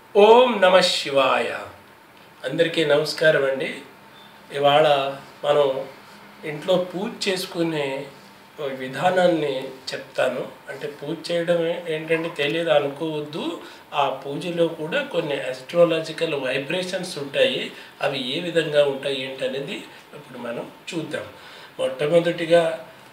ఓం నమ శివాయ. అందరికీ నమస్కారం అండి. ఇవాళ మనం ఇంట్లో పూజ చేసుకునే విధానాన్ని చెప్తాను. అంటే పూజ చేయడం ఏంటంటే తెలియదు అనుకోవద్దు. ఆ పూజలో కూడా కొన్ని ఆస్ట్రాలజికల్ వైబ్రేషన్స్ ఉంటాయి. అవి ఏ విధంగా ఉంటాయి ఏంటనేది ఇప్పుడు మనం చూద్దాం. మొట్టమొదటిగా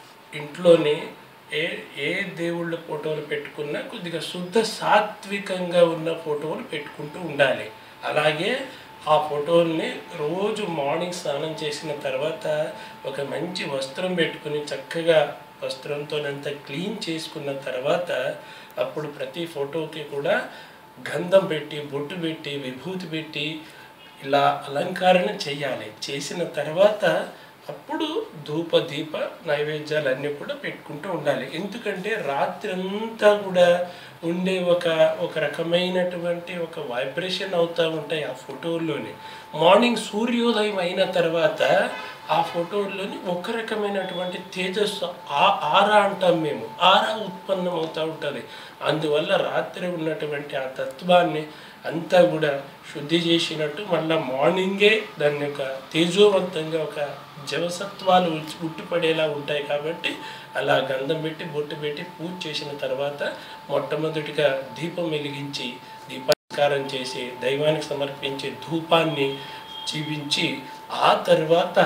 ఇంట్లోని ఏ ఏ దేవుళ్ళ ఫోటోలు పెట్టుకున్నా కొద్దిగా శుద్ధ సాత్వికంగా ఉన్న ఫోటోలు పెట్టుకుంటూ ఉండాలి. అలాగే ఆ ఫోటోల్ని రోజు మార్నింగ్ స్నానం చేసిన తర్వాత ఒక మంచి వస్త్రం పెట్టుకుని చక్కగా వస్త్రంతోనంతా క్లీన్ చేసుకున్న తర్వాత అప్పుడు ప్రతి ఫోటోకి కూడా గంధం పెట్టి బొట్టు పెట్టి విభూతి పెట్టి ఇలా అలంకరణ చేయాలి. చేసిన తర్వాత అప్పుడు ధూప దీప నైవేద్యాలన్నీ కూడా పెట్టుకుంటూ ఉండాలి. ఎందుకంటే రాత్రి అంతా కూడా ఉండే ఒక రకమైనటువంటి ఒక వైబ్రేషన్ అవుతూ ఉంటాయి ఆ ఫోటోల్లోని. మార్నింగ్ సూర్యోదయం అయిన తర్వాత ఆ ఫోటోల్లోని ఒక రకమైనటువంటి తేజస్సు ఆరా అంటాం మేము, ఆరా ఉత్పన్నం అవుతూ ఉంటుంది. అందువల్ల రాత్రి ఉన్నటువంటి ఆ తత్వాన్ని అంతా కూడా శుద్ధి చేసినట్టు మళ్ళీ మార్నింగే దాన్ని ఒక తేజోవంతంగా ఒక జవసత్వాలు ఉట్టిపడేలా ఉంటాయి. కాబట్టి అలా గంధం పెట్టి బొట్టు పెట్టి పూజ చేసిన తర్వాత మొట్టమొదటిగా దీపం వెలిగించి దీపాలంకారం చేసి దైవానికి సమర్పించే ధూపాన్ని జీవించి ఆ తర్వాత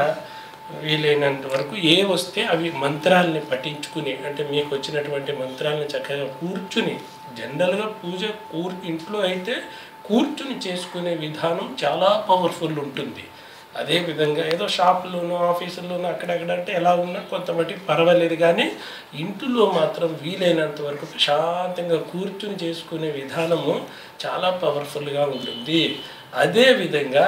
వీలైనంత వరకు ఏ వస్తే అవి మంత్రాలని పఠించుకుని, అంటే మీకు వచ్చినటువంటి మంత్రాలను చక్కగా కూర్చుని, జనరల్గా పూజ ఇంట్లో అయితే కూర్చుని చేసుకునే విధానం చాలా పవర్ఫుల్ ఉంటుంది. అదేవిధంగా ఏదో షాపుల్లోనూ ఆఫీసుల్లోనూ అక్కడక్కడ అంటే ఎలా ఉన్నా కొంతమటికి పర్వాలేదు, కానీ ఇంట్లో మాత్రం వీలైనంత వరకు ప్రశాంతంగా కూర్చుని చేసుకునే విధానము చాలా పవర్ఫుల్గా ఉంటుంది. అదేవిధంగా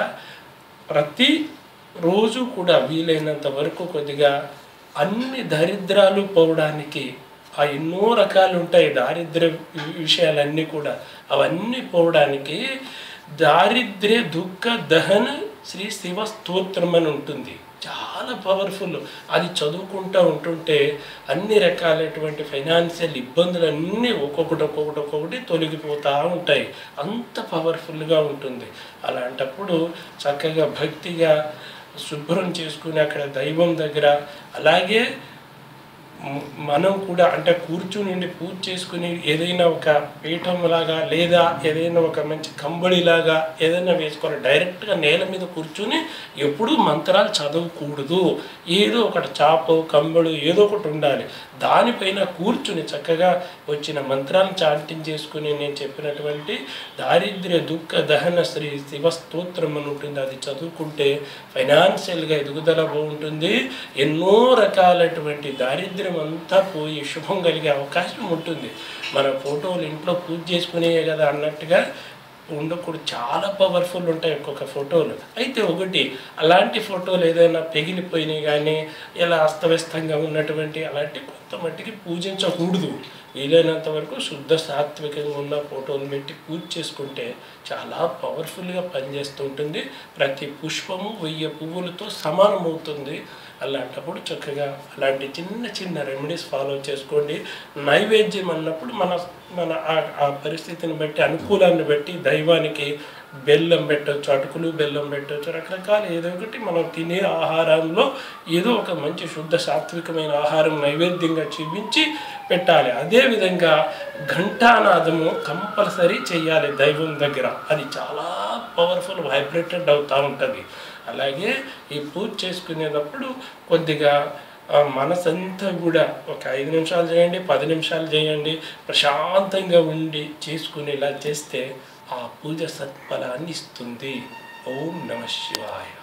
ప్రతి రోజు కూడా వీలైనంత వరకు కొద్దిగా అన్ని దరిద్రాలు పోవడానికి, ఆ ఎన్నో రకాలు ఉంటాయి దారిద్ర్య విషయాలన్నీ కూడా, అవన్నీ పోవడానికి దారిద్ర్య దుఃఖ దహన శ్రీ శివ స్తోత్రం అని ఉంటుంది. చాలా పవర్ఫుల్. అది చదువుకుంటూ ఉంటుంటే అన్ని రకాలైనటువంటి ఫైనాన్షియల్ ఇబ్బందులన్నీ ఒక్కొక్కటి తొలగిపోతూ ఉంటాయి. అంత పవర్ఫుల్గా ఉంటుంది. అలాంటప్పుడు చక్కగా భక్తిగా శుభ్రం చేసుకుని అక్కడ దైవం దగ్గర, అలాగే మనం కూడా అంటే కూర్చుని పూజ చేసుకుని ఏదైనా ఒక పీఠంలాగా లేదా ఏదైనా ఒక మంచి కంబళిలాగా ఏదైనా వేసుకోవాలి. డైరెక్ట్గా నేల మీద కూర్చుని ఎప్పుడూ మంత్రాలు చదవకూడదు. ఏదో ఒకటి చాపో కంబళు ఏదో ఒకటి ఉండాలి. దానిపైన కూర్చుని చక్కగా వచ్చిన మంత్రాలను చాంటింగ్ చేసుకుని నేను చెప్పినటువంటి దారిద్ర్య దుఃఖ దహన శ్రీ శివ స్తోత్రం అని ఉంటుంది. అది చదువుకుంటే ఫైనాన్షియల్గా ఎదుగుదల బాగుంటుంది. ఎన్నో రకాలైనటువంటి దారిద్ర్యం అంతా పోయి శుభం కలిగే అవకాశం ఉంటుంది. మన ఫోటోలు ఇంట్లో పూజ చేసుకునే కదా అన్నట్టుగా ఉండకూడదు. చాలా పవర్ఫుల్ ఉంటాయి ఒక్కొక్క ఫోటోలు. అయితే ఒకటి అలాంటి ఫోటోలు ఏదైనా పెగిలిపోయినాయి కానీ ఇలా అస్తవ్యస్తంగా ఉన్నటువంటి అలాంటి కొంత మట్టికి పూజించకూడదు. వీలైనంత వరకు శుద్ధ సాత్వికంగా ఉన్న ఫోటోలు పెట్టి పూజ చేసుకుంటే చాలా పవర్ఫుల్గా పనిచేస్తూ ఉంటుంది. ప్రతి పుష్పము 1000 పువ్వులతో సమానమవుతుంది. అలాంటప్పుడు చక్కగా అలాంటి చిన్న చిన్న రెమెడీస్ ఫాలో చేసుకోండి. నైవేద్యం అన్నప్పుడు మన ఆ పరిస్థితిని బట్టి అనుకూలాన్ని బట్టి దైవానికి బెల్లం పెట్టవచ్చు, అటుకులు బెల్లం పెట్టవచ్చు, రకరకాల ఏదో ఒకటి మనం తినే ఆహారంలో ఏదో ఒక మంచి శుద్ధ సాత్వికమైన ఆహారం నైవేద్యంగా చూపించి పెట్టాలి. అదేవిధంగా ఘంటానాదము కంపల్సరీ చేయాలి దైవం దగ్గర. అది చాలా పవర్ఫుల్ వైబ్రేటెడ్ అవుతూ ఉంటుంది. అలాగే ఈ పూజ చేసుకునేటప్పుడు కొద్దిగా మనసంతా కూడా ఒక 5 నిమిషాలు చేయండి, 10 నిమిషాలు చేయండి, ప్రశాంతంగా ఉండి చేసుకునేలా చేస్తే ఆ పూజ సత్ఫలాన్ని ఇస్తుంది. ఓం నమ శివాయ.